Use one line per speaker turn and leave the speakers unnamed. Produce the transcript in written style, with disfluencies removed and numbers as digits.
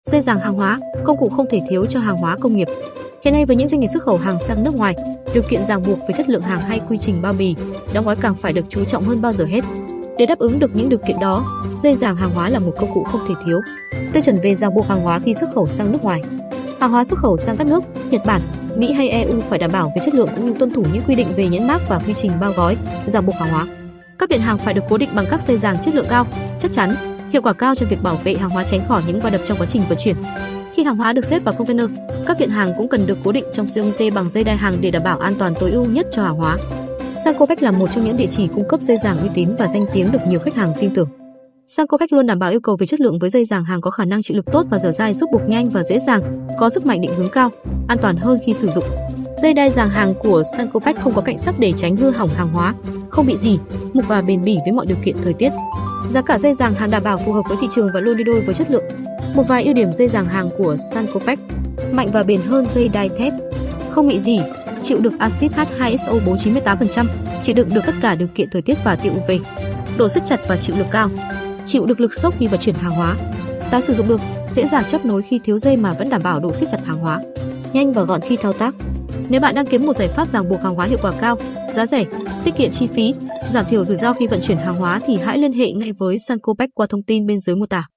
Dây dàng hàng hóa, công cụ không thể thiếu cho hàng hóa công nghiệp. Hiện nay với những doanh nghiệp xuất khẩu hàng sang nước ngoài, điều kiện ràng buộc về chất lượng hàng hay quy trình bao bì, đóng gói càng phải được chú trọng hơn bao giờ hết. Để đáp ứng được những điều kiện đó, dây dàng hàng hóa là một công cụ không thể thiếu. Tiêu chuẩn về ràng buộc hàng hóa khi xuất khẩu sang nước ngoài. Hàng hóa xuất khẩu sang các nước Nhật Bản, Mỹ hay EU phải đảm bảo về chất lượng cũng như tuân thủ những quy định về nhãn mác và quy trình bao gói, ràng buộc hàng hóa. Các kiện hàng phải được cố định bằng các dây dàng chất lượng cao, chắc chắn, hiệu quả cao cho việc bảo vệ hàng hóa tránh khỏi những va đập trong quá trình vận chuyển. Khi hàng hóa được xếp vào container, các kiện hàng cũng cần được cố định trong siêu âm bằng dây đai hàng để đảm bảo an toàn tối ưu nhất cho hàng hóa. Sancopec là một trong những địa chỉ cung cấp dây dàng uy tín và danh tiếng được nhiều khách hàng tin tưởng. Sancopec luôn đảm bảo yêu cầu về chất lượng với dây dàng hàng có khả năng chịu lực tốt và dẻo dai, giúp buộc nhanh và dễ dàng, có sức mạnh định hướng cao, an toàn hơn khi sử dụng. Dây đai dàng hàng của Sancopec không có cạnh sắc để tránh hư hỏng hàng hóa, không bị rỉ, mục và bền bỉ với mọi điều kiện thời tiết. Giá cả dây dàng hàng đảm bảo phù hợp với thị trường và luôn đi đôi với chất lượng. Một vài ưu điểm dây dàng hàng của Sancopec: mạnh và bền hơn dây đai thép, không bị rỉ, chịu được axit H2SO 98%, chịu đựng được tất cả điều kiện thời tiết và tia UV. Độ siết chặt và chịu lực cao, chịu được lực sốc khi vận chuyển hàng hóa. Tái sử dụng được, dễ dàng chấp nối khi thiếu dây mà vẫn đảm bảo độ siết chặt hàng hóa. Nhanh và gọn khi thao tác. Nếu bạn đang kiếm một giải pháp ràng buộc hàng hóa hiệu quả cao, giá rẻ, tiết kiệm chi phí, giảm thiểu rủi ro khi vận chuyển hàng hóa thì hãy liên hệ ngay với Sancopec qua thông tin bên dưới mô tả.